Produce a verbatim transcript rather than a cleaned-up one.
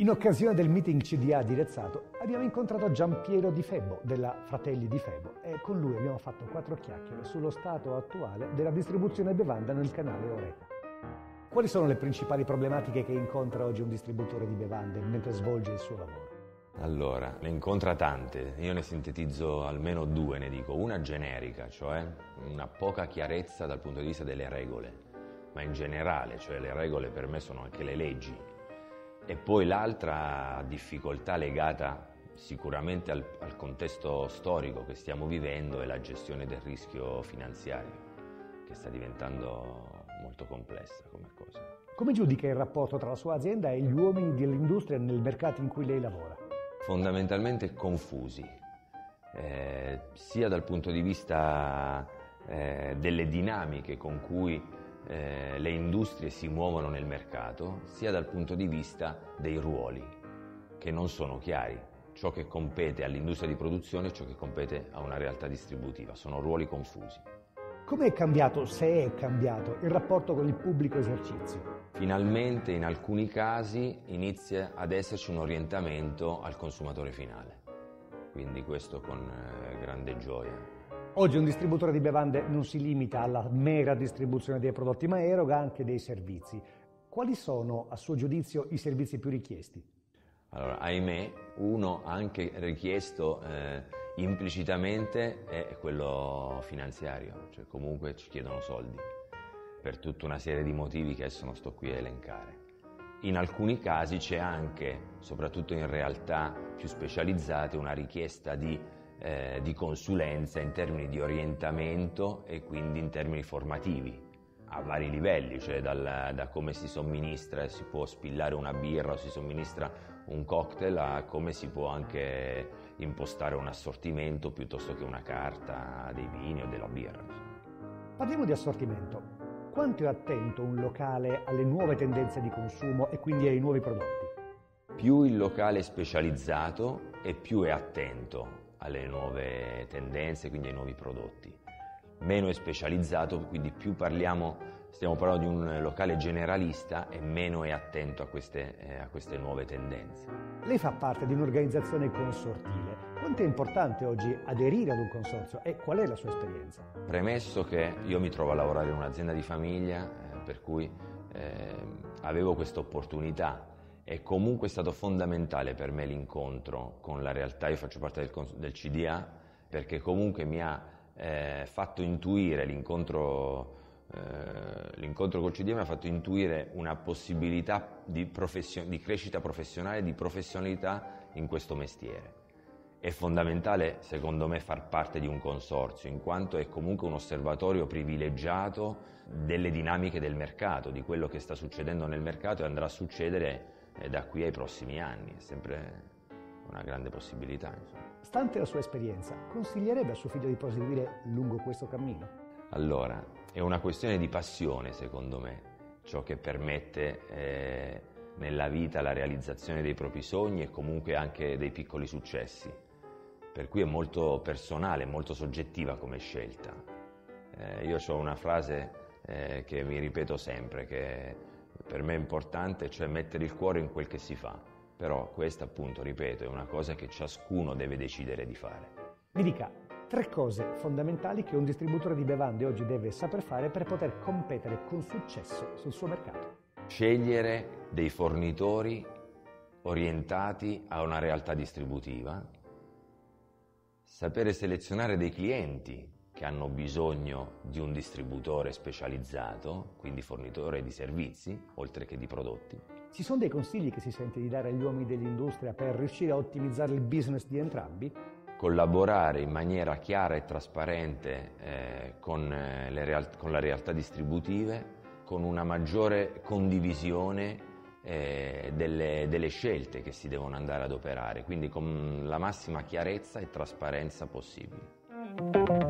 In occasione del meeting C D A di Rezzato abbiamo incontrato Giampiero Di Febbo della Fratelli Di Febbo e con lui abbiamo fatto quattro chiacchiere sullo stato attuale della distribuzione bevanda nel canale Horeca. Quali sono le principali problematiche che incontra oggi un distributore di bevande mentre svolge il suo lavoro? Allora, ne incontra tante, io ne sintetizzo almeno due, ne dico. Una generica, cioè una poca chiarezza dal punto di vista delle regole, ma in generale, cioè le regole per me sono anche le leggi. E poi l'altra difficoltà legata sicuramente al, al contesto storico che stiamo vivendo è la gestione del rischio finanziario, che sta diventando molto complessa come cosa. Come giudica il rapporto tra la sua azienda e gli uomini dell'industria nel mercato in cui lei lavora? Fondamentalmente confusi, eh, sia dal punto di vista eh, delle dinamiche con cui eh, le industrie si muovono nel mercato, sia dal punto di vista dei ruoli, che non sono chiari. Ciò che compete all'industria di produzione e ciò che compete a una realtà distributiva, sono ruoli confusi. Come è cambiato, se è cambiato, il rapporto con il pubblico esercizio? Finalmente in alcuni casi inizia ad esserci un orientamento al consumatore finale, quindi questo con eh, grande gioia. Oggi un distributore di bevande non si limita alla mera distribuzione dei prodotti, ma eroga anche dei servizi. Quali sono, a suo giudizio, i servizi più richiesti? Allora, ahimè, uno anche richiesto eh, implicitamente è quello finanziario, cioè comunque ci chiedono soldi, per tutta una serie di motivi che adesso non sto qui a elencare. In alcuni casi c'è anche, soprattutto in realtà più specializzate, una richiesta di, eh, di consulenza in termini di orientamento e quindi in termini formativi, a vari livelli, cioè dal, da come si somministra, si può spillare una birra o si somministra un cocktail, a come si può anche impostare un assortimento piuttosto che una carta dei vini o della birra. Parliamo di assortimento. Quanto è attento un locale alle nuove tendenze di consumo e quindi ai nuovi prodotti? Più il locale è specializzato e più è attento alle nuove tendenze, quindi ai nuovi prodotti. Meno è specializzato, quindi più parliamo, stiamo parlando di un locale generalista e meno è attento a queste, eh, a queste nuove tendenze. Lei fa parte di un'organizzazione consortile. Quanto è importante oggi aderire ad un consorzio e qual è la sua esperienza? Premesso che io mi trovo a lavorare in un'azienda di famiglia, eh, per cui eh, avevo questa opportunità, è comunque stato fondamentale per me l'incontro con la realtà. Io faccio parte del, del C D A perché comunque mi ha eh, fatto intuire l'incontro eh, l'incontro col C D A mi ha fatto intuire una possibilità di, profession- di crescita professionale, di professionalità in questo mestiere. È fondamentale, secondo me, far parte di un consorzio, in quanto è comunque un osservatorio privilegiato delle dinamiche del mercato, di quello che sta succedendo nel mercato e andrà a succedere eh, da qui ai prossimi anni. È sempre una grande possibilità, insomma. Stante la sua esperienza, consiglierebbe a suo figlio di proseguire lungo questo cammino? Allora, è una questione di passione, secondo me, ciò che permette eh, nella vita la realizzazione dei propri sogni e comunque anche dei piccoli successi. Per cui è molto personale, molto soggettiva come scelta. Eh, io ho una frase eh, che mi ripeto sempre, che per me è importante, cioè mettere il cuore in quel che si fa. Però questa, appunto, ripeto, è una cosa che ciascuno deve decidere di fare. Mi dica tre cose fondamentali che un distributore di bevande oggi deve saper fare per poter competere con successo sul suo mercato. Scegliere dei fornitori orientati a una realtà distributiva, sapere selezionare dei clienti che hanno bisogno di un distributore specializzato, quindi fornitore di servizi, oltre che di prodotti. Ci sono dei consigli che si sente di dare agli uomini dell'industria per riuscire a ottimizzare il business di entrambi? Collaborare in maniera chiara e trasparente eh, con, eh, le real- con le realtà distributive, con una maggiore condivisione eh, delle, delle scelte che si devono andare ad operare, quindi con la massima chiarezza e trasparenza possibile.